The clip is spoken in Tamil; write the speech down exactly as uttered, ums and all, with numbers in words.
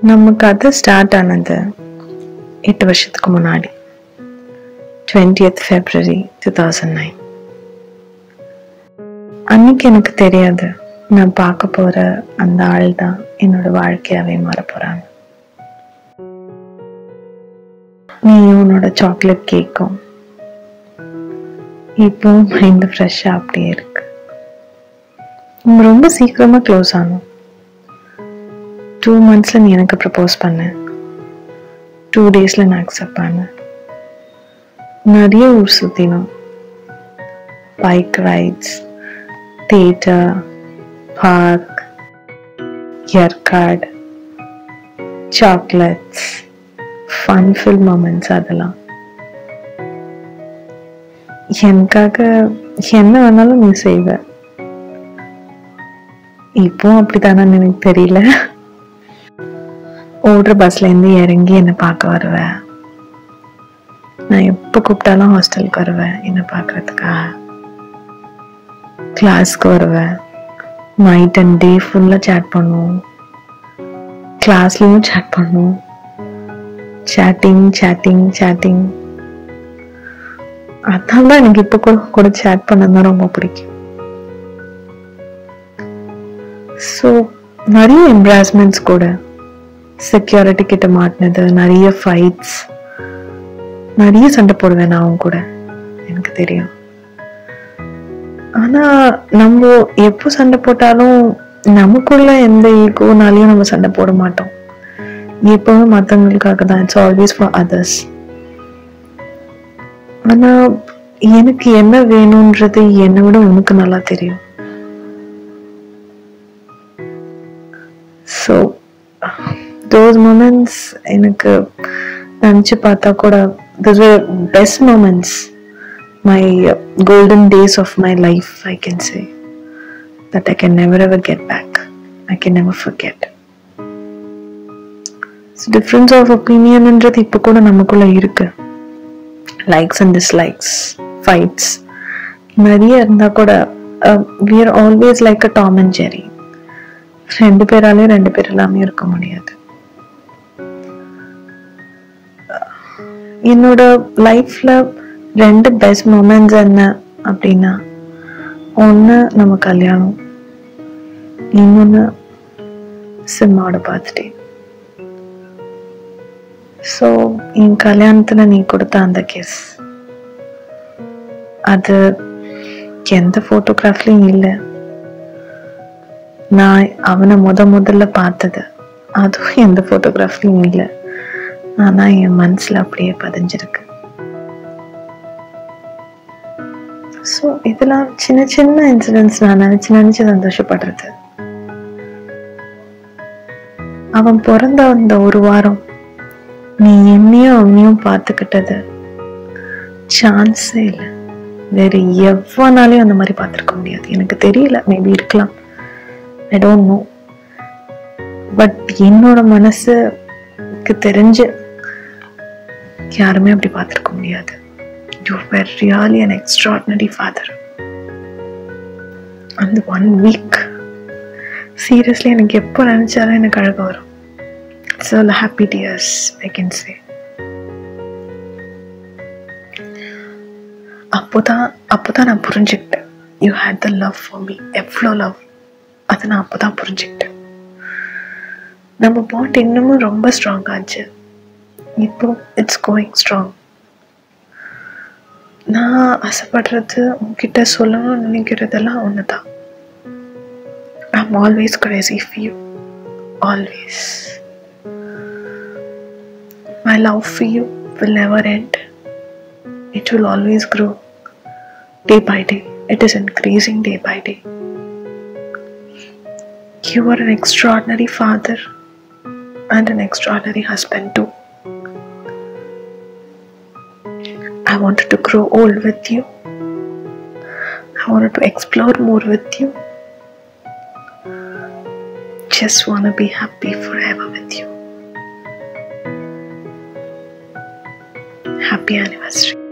நம்ம கதை ஸ்டார்ட் ஆனது எட்டு வருஷத்துக்கு முன்னாடி twentieth February two thousand nine. அன்னைக்கு எனக்கு தெரியாது நான் பார்க்க போற அந்த ஆள் தான் என்னோட வாழ்க்கையாவே மாற போறாங்க. நீ உன்னோட சாக்லேட் கேக்கும் இப்போ மைண்ட் ஃப்ரெஷ்ஷா அப்படியே இருக்கு. நம்ம ரொம்ப சீக்கிரமா க்ளோஸ் ஆனோம். டூ மந்த்ஸ்ல நீ எனக்கு ப்ரப்போஸ் பண்ண, டூ டேஸ்ல நான் அக்செப்ட் பண்ணேன். நிறைய ஊர் சுத்தினோம். Bike rides, theatre, park, Yercaud, chocolates, fun fill moments. அதெல்லாம் எனக்காக என்ன வேணாலும் நீ செய்வ. இப்போ அப்படித்தானு எனக்கு தெரியல. ஓடுற பஸ்ல இருந்து இறங்கி என்னை பார்க்க வருவேன். நான் எப்போ கூப்பிட்டாலும் ஹாஸ்டலுக்கு வருவேன் என்னை பார்க்கறதுக்காக. கிளாஸ்க்கு வருவேன். நைட் அண்ட் டே ஃபுல்லா சேட் பண்ணுவோம். கிளாஸ்லயும் சேட் பண்ணுவோம். சேட்டிங் சேட்டிங் சேட்டிங் அதான் தான் எனக்கு இப்போ கூட கூட சேட் பண்ணதான் ரொம்ப பிடிக்கும். ஸோ நிறைய எம்ப்ராஸ்மெண்ட்ஸ் கூட, செக்யூரிட்டி கிட்ட மாட்டினது, நிறைய ஃபைட்ஸ், நிறைய சண்டை போடுவேன் நான் அவங்க கூட, எனக்கு தெரியும். ஆனா நம்ம எப்போ சண்டை போட்டாலும் நமக்குள்ள எந்த ஈகோனாலையும் நம்ம சண்டை போட மாட்டோம். எப்பவும் மற்றவங்களுக்காக தான். It's always for others. ஆனா எனக்கு என்ன வேணும்ன்றது என்னை விட உனக்கு நல்லா தெரியும். ஸோ those moments எனக்கு நினச்சி பார்த்தா கூட those were best moments, my golden days of my life, I can say, that I can never ever get back. I can never forget. So difference of opinion என்றது இப்போ கூட நமக்குள்ள இருக்கு. Likes and dislikes, fights நிறைய இருந்தா கூட uh, we are always like a Tom and Jerry. ரெண்டு பேராலையும் ரெண்டு பேர் எல்லாமே இருக்க முடியாது. என்னோட லைஃப்ல ரெண்டு பெஸ்ட் மூமெண்ட்ஸ் என்ன அப்படின்னா, ஒன்று நம்ம கல்யாணம், இன்னொன்று சிம்மாவோட பர்த்டே. ஸோ என் கல்யாணத்துல நீ கொடுத்த அந்த கிஸ், அது எந்த போட்டோகிராஃப்லயும் இல்லை. நான் அவனை முத முதல்ல பார்த்தது அதுவும் எந்த போட்டோகிராஃப்லயும் இல்லை. ஆனா என் மனசுல அப்படியே பதிஞ்சிருக்கு. ஸோ இதெல்லாம் சின்ன சின்ன இன்சிடென்ட்ஸ் நான் நினைச்சு நினைச்சு சந்தோஷப்படுறது. அவன் பிறந்த அந்த ஒரு வாரம் நீ என்னையும் அவனையும் பார்த்துக்கிட்டது சான்ஸே இல்லை. வேற எவ்வளோனாலையும் அந்த மாதிரி பார்த்துருக்க முடியாது. எனக்கு தெரியல, மேபி இருக்கலாம், I don't know. பட் என்னோட மனசுக்கு தெரிஞ்சு யாருமே அப்படி பார்த்துருக்க முடியாது. You were really an extraordinary father. அந்த ஒன் வீக் சீரியஸ்லி எனக்கு எப்போ நினைச்சாலும் எனக்கு அழக வரும். It's all happy tears, I can say. அப்போதான் அப்போதான் நான் புரிஞ்சுக்கிட்டேன், you had the love for me. எவ்வளோ லவ், அதை நான் அப்போதான் புரிஞ்சுக்கிட்டேன். நம்ம பாண்ட் இன்னமும் ரொம்ப ஸ்ட்ராங் ஆச்சு. இப்போ இட்ஸ் கோயிங் ஸ்ட்ராங். நான் ஆசைப்படுறது, உங்ககிட்ட சொல்லணும்னு நினைக்கிறதெல்லாம் ஒன்று தான். I'm always crazy for you. Always. My love for you will never end. It will always grow day by day. It is increasing day by day. You are an extraordinary father and an extraordinary husband too. I wanted to grow old with you. I wanted to explore more with you. Just want to be happy forever with you. Happy anniversary.